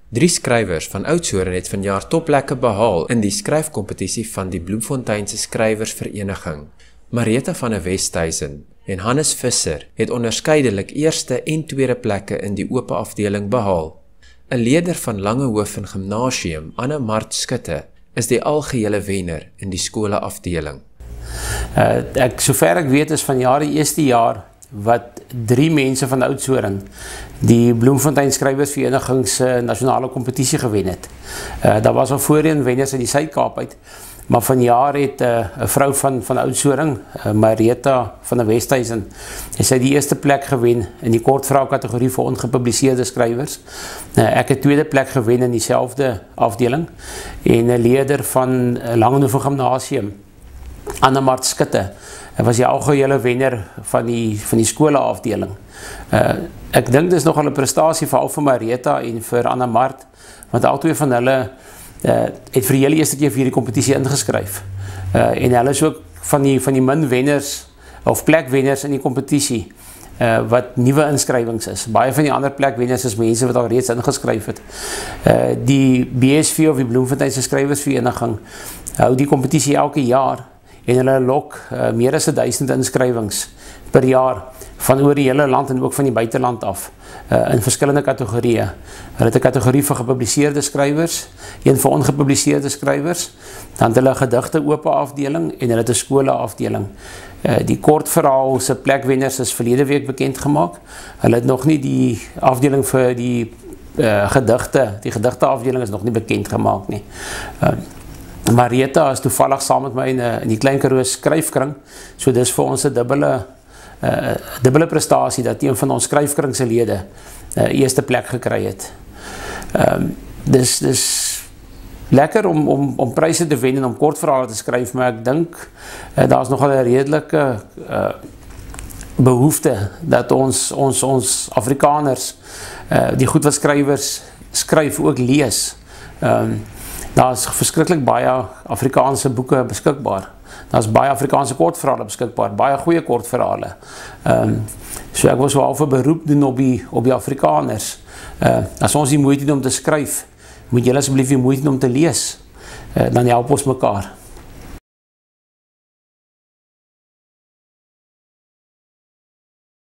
3 skrywers van Oudtshoorn het vanjaar topplekke behaal in die skryfkompetisie van die Bloemfonteinse Skrywersvereniging. Marita van der Westhuizen en Hannes Visser het onderskeidelik eerste en tweede plekke in die ope afdeling behaal. 'n Leerder van Langehoven Gimnasium, Anne Mart Skutte, is die algehele wenner in die skole afdeling. Sover ek weet is vanjaar die eerste jaar wat 3 mense van Oudtshoorn die Bloemfontein Skrywersvereniging se nasionale kompetisie gewen het. Daar was al voorheen wenners uit die Suid-Kaap uit, maar vanjaar het 'n vrou van Oudtshoorn, Marita van der Westhuizen, sy het die eerste plek gewen in die kortverhaal kategorie vir ongepubliseerde skrywers. Ek het tweede plek gewen in dieselfde afdeling en 'n leerder van Langehoven Gimnasium, Anne Mart Skutte, was die algehele wenner van die skole afdeling. Ek dink dit is nogal 'n prestasie veral vir Marita en vir Anne Mart, want albei van hulle het vir die hele eerste keer vir hierdie kompetisie ingeskryf. En hulle is ook van die min wenners of plekwenners in die kompetisie wat nuwe inskrywings is. Baie van die ander plekwenners is mense wat al reeds ingeskryf het. Die BSV of die Bloemfonteinse Skrywersvereniging hou die kompetisie elke jaar en hulle lok meer as 1000 inskrywings per jaar van oor die hele land en ook van die buiteland af in verskillende kategorieë. Hulle het 'n kategorie vir gepubliseerde skrywers, een vir ongepubliseerde skrywers, dan het hulle 'n gedigte oop afdeling en hulle het 'n skole afdeling. Die kortverhaal se plekwenners is verlede week bekend gemaak. Hulle het nog nie die afdeling vir die gedigte afdeling is nog nie bekend gemaak nie. Marita is toevallig saam met my in die Klein Karoo skryfkring, so dis vir ons 'n dubbele prestasie dat een van ons skryfkringse lede eerste plek gekry het. Dis lekker om pryse te wen en om kortverhale te skryf, maar ek dink daar is nogal 'n redelike behoefte dat ons Afrikaners die goed wat skrywers skryf ook lees. Daar is verskriklik baie Afrikaanse boeke beskikbaar. Daar is baie Afrikaanse kortverhale beskikbaar, baie goeie kortverhale. So ek wil so half 'n beroep doen op die Afrikaners. As ons die moeite doen om te skryf, moet julle asseblief die moeite doen om te lees. Dan help ons mekaar.